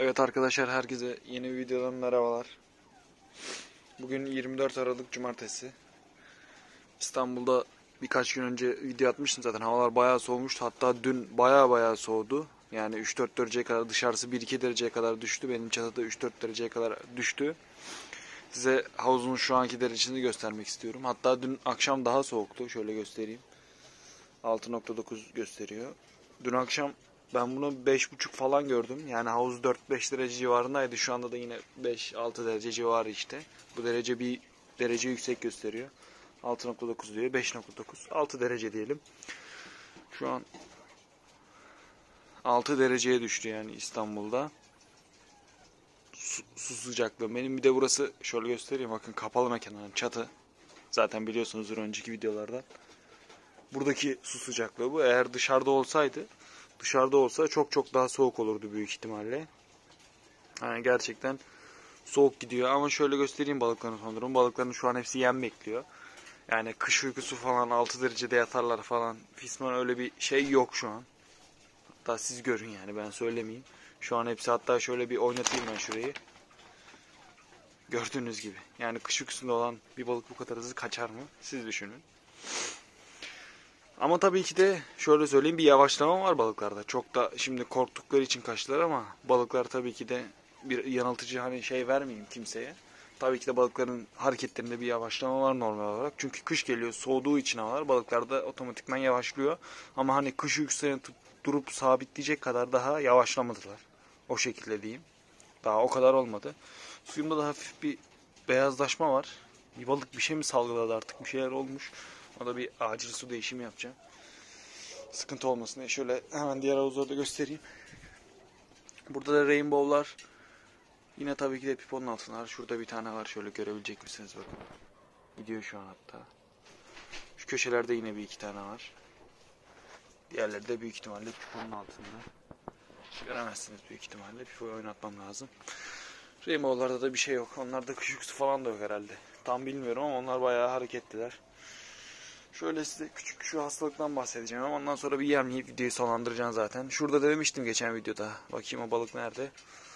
Evet arkadaşlar, herkese yeni bir videodan merhabalar. Bugün 24 Aralık Cumartesi. İstanbul'da birkaç gün önce video atmıştım zaten. Havalar bayağı soğumuştu. Hatta dün bayağı soğudu. Yani 3-4 dereceye kadar, dışarısı 1-2 dereceye kadar düştü. Benim çatıda 3-4 dereceye kadar düştü. Size havuzun şu anki derecesini göstermek istiyorum. Hatta dün akşam daha soğuktu. Şöyle göstereyim. 6.9 gösteriyor. Dün akşam ben bunu 5.5 falan gördüm. Yani havuz 4-5 derece civarındaydı. Şu anda da yine 5-6 derece civarı işte. Bu derece bir derece yüksek gösteriyor. 6.9 diyor. 5.9. 6 derece diyelim. Şu an 6 dereceye düştü yani İstanbul'da. Su sıcaklığı. Benim bir de burası şöyle göstereyim. Bakın, kapalı mekanın çatı. Zaten biliyorsunuzdur önceki videolardan. Buradaki su sıcaklığı bu. Eğer dışarıda olsa çok daha soğuk olurdu büyük ihtimalle. Yani gerçekten soğuk gidiyor. Ama şöyle göstereyim balıkların son durumu. Balıkların şu an hepsi yem bekliyor. Yani kış uykusu falan, 6 derecede yatarlar falan. Fisman öyle bir şey yok şu an. Hatta siz görün, yani ben söylemeyeyim. Şu an hepsi, hatta şöyle bir oynatayım ben şurayı. Gördüğünüz gibi. Yani kış uykusunda olan bir balık bu kadar hızlı kaçar mı? Siz düşünün. Ama tabii ki de şöyle söyleyeyim, bir yavaşlama var balıklarda. Çok da şimdi korktukları için kaçtılar ama balıklar tabii ki de bir yanıltıcı şey vermeyeyim kimseye. Tabii ki de balıkların hareketlerinde bir yavaşlama var normal olarak. Çünkü kış geliyor, soğuduğu için havalar, balıklar da otomatikman yavaşlıyor. Ama hani kış uykusuna durup sabitleyecek kadar daha yavaşlamadılar. O şekilde diyeyim. Daha o kadar olmadı. Suyumda da hafif bir beyazlaşma var. Bir balık bir şey mi salgıladı, artık bir şeyler olmuş. O da bir acil su değişimi yapacağım. Sıkıntı olmasın diye. Şöyle hemen diğer havuzları da göstereyim. Burada da rainbow'lar. Yine tabii ki de piponun altınlar. Şurada bir tane var. Şöyle görebilecek misiniz bakın. Gidiyor şu an hatta. Şu köşelerde yine bir iki tane var. Diğerleri de büyük ihtimalle piponun altında. Göremezsiniz büyük ihtimalle. Pipoyu oynatmam lazım. Rainbow'larda da bir şey yok. Onlarda kış uykusu falan da yok herhalde. Tam bilmiyorum ama onlar bayağı hareketliler. Şöyle size küçük şu hastalıktan bahsedeceğim ama ondan sonra bir yemleyip videoyu sonlandıracağım zaten. Şurada demiştim geçen videoda. Bakayım o balık nerede?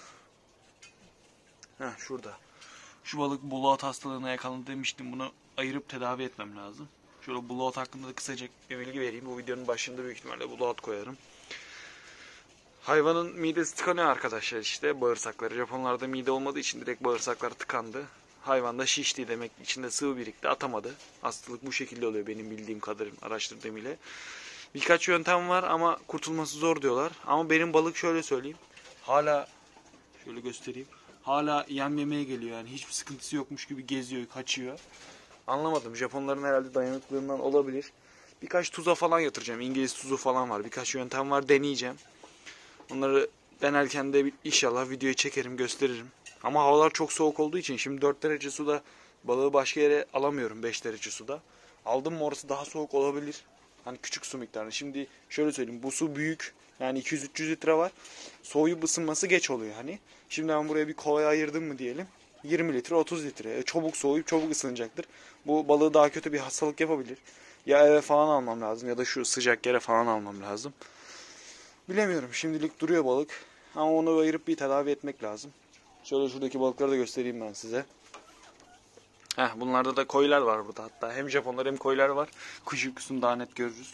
Heh, şurada. Şu balık bloat hastalığına yakalandı demiştim. Bunu ayırıp tedavi etmem lazım. Şöyle bloat hakkında da kısaca bir bilgi vereyim. Bu videonun başında büyük ihtimalle bloat koyarım. Hayvanın midesi tıkanıyor arkadaşlar işte. Bağırsakları. Japonlarda mide olmadığı için direkt bağırsaklar tıkandı. Hayvan da şişti demek, içinde sıvı birikti, atamadı. Hastalık bu şekilde oluyor benim bildiğim kadarıyla, araştırdığım ile. Birkaç yöntem var ama kurtulması zor diyorlar. Ama benim balık şöyle söyleyeyim. Hala şöyle göstereyim. Hala yem yemeye geliyor, yani hiçbir sıkıntısı yokmuş gibi geziyor, kaçıyor. Anlamadım. Japonların herhalde dayanıklılığından olabilir. Birkaç tuza falan yatıracağım. İngiliz tuzu falan var. Birkaç yöntem var, deneyeceğim. Onları denerken de inşallah videoyu çekerim, gösteririm. Ama havalar çok soğuk olduğu için şimdi 4 derece suda balığı başka yere alamıyorum, 5 derece suda. Aldım mı orası daha soğuk olabilir. Hani küçük su miktarı. Şimdi şöyle söyleyeyim, bu su büyük. Yani 200-300 litre var. Soğuyup ısınması geç oluyor hani. Şimdi ben buraya bir kovaya ayırdım mı diyelim. 20 litre, 30 litre. Çabuk soğuyup çabuk ısınacaktır. Bu balığı daha kötü bir hastalık yapabilir. Ya eve falan almam lazım ya da şu sıcak yere falan almam lazım. Bilemiyorum. Şimdilik duruyor balık. Ama onu ayırıp bir tedavi etmek lazım. Şöyle şuradaki balıkları da göstereyim ben size. Bunlarda da koylar var burada hatta. Hem Japonlar hem koylar var. Kuş uykusunu daha net görürüz.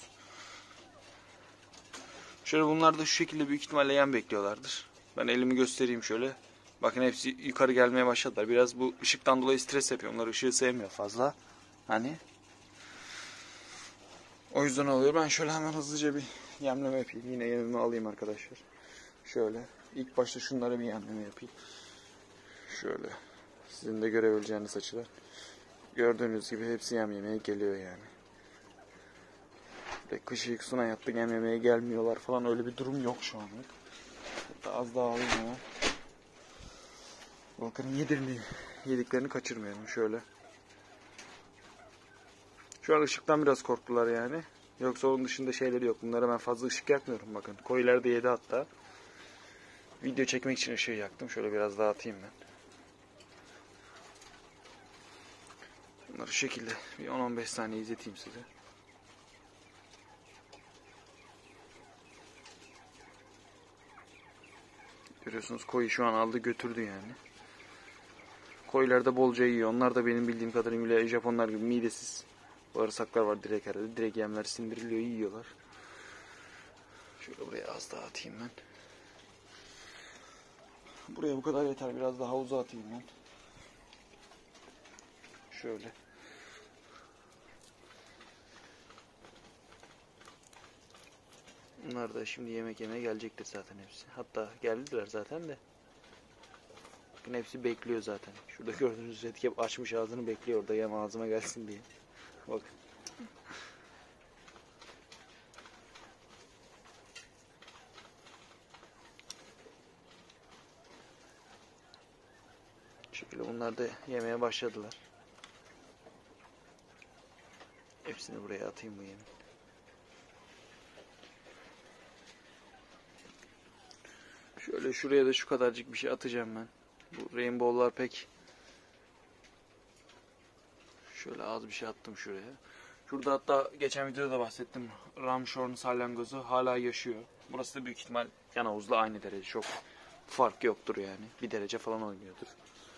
Şöyle bunlar da şu şekilde büyük ihtimalle yem bekliyorlardır. Ben elimi göstereyim şöyle. Bakın hepsi yukarı gelmeye başladılar. Biraz bu ışıktan dolayı stres yapıyor. Onlar ışığı sevmiyor fazla. Hani. O yüzden oluyor. Ben şöyle hemen hızlıca bir yemleme yapayım. Yine yemimi alayım arkadaşlar. Şöyle. İlk başta şunlara bir yemleme yapayım. Şöyle. Sizin de görebileceğiniz açılar. Gördüğünüz gibi hepsi yem yemeye geliyor yani. Kış uykusuna yattı, yem yemeye gelmiyorlar falan, öyle bir durum yok şu anlık. Hatta az daha alayım hemen. Balıkların yediklerini kaçırmayalım şöyle. Şu an ışıktan biraz korktular yani. Yoksa onun dışında şeyleri yok. Bunlara ben fazla ışık yakmıyorum bakın. Koyular da yedi hatta. Video çekmek için ışığı yaktım. Şöyle biraz daha atayım ben. Bunları şu şekilde bir 10-15 saniye izleteyim size. Görüyorsunuz koyu şu an aldı götürdü yani. Koyular da bolca yiyor. Onlar da benim bildiğim kadarıyla Japonlar gibi midesiz bağırsaklar var direkt herhalde. Direkt yemler sindiriliyor, yiyorlar. Şöyle buraya az daha atayım ben. Buraya bu kadar yeter. Biraz daha havuza atayım ben. Şöyle. Bunlar da şimdi yemek yemeye gelecektir zaten hepsi. Hatta geldiler zaten de. Bakın hepsi bekliyor zaten. Şurada gördüğünüz Redkep açmış ağzını bekliyor orada yem ağzıma gelsin diye. Bakın. Şöyle bunlar da yemeye başladılar. Hepsini buraya atayım bu yemin. Şöyle şuraya da şu kadarcık bir şey atacağım ben. Bu rainbow'lar pek... Şöyle az bir şey attım şuraya. Şurada hatta geçen videoda da bahsettim. Ramshorn salyangozu hala yaşıyor. Burası da büyük ihtimal yan havuzla aynı derece. Çok fark yoktur yani. Bir derece falan oynuyordur.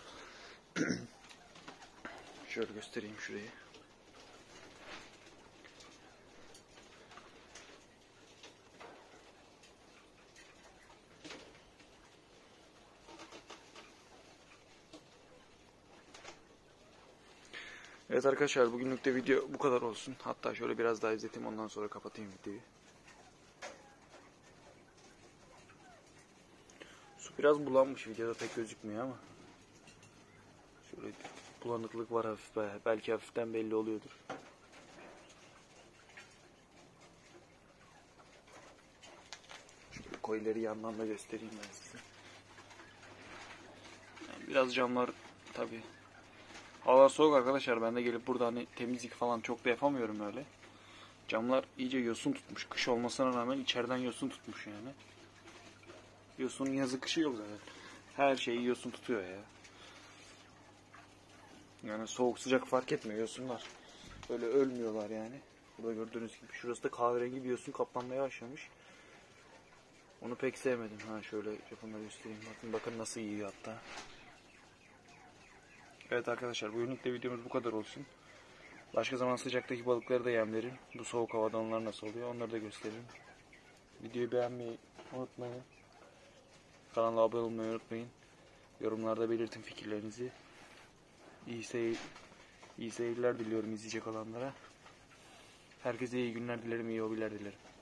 Şöyle göstereyim şurayı. Evet arkadaşlar bugünlük de video bu kadar olsun. Hatta şöyle biraz daha izleteyim ondan sonra kapatayım videoyu. Su biraz bulanmış, videoda pek gözükmüyor ama. Şöyle bulanıklık var hafif, belki hafiften belli oluyordur. Şöyle koyları yandan da göstereyim ben size. Yani biraz camlar tabi. Hava soğuk arkadaşlar, ben de gelip burada hani temizlik falan çok da yapamıyorum öyle. Camlar iyice yosun tutmuş. Kış olmasına rağmen içeriden yosun tutmuş yani. Yosunun yazı kışı yok zaten. Her şeyi yosun tutuyor ya. Yani soğuk sıcak fark etmiyor yosunlar. Böyle ölmüyorlar yani. Burada gördüğünüz gibi şurası da kahverengi bir yosun kaplanmaya başlamış. Onu pek sevmedim. Ha şöyle Japonları göstereyim. Bakın nasıl yiyor hatta. Evet arkadaşlar bugünlük de videomuz bu kadar olsun. Başka zaman sıcaktaki balıkları da yemlerim. Bu soğuk havada onlar nasıl oluyor onları da gösteririm. Videoyu beğenmeyi unutmayın. Kanala abone olmayı unutmayın. Yorumlarda belirtin fikirlerinizi. İyi seyirler diliyorum izleyecek olanlara. Herkese iyi günler dilerim, iyi hobiler dilerim.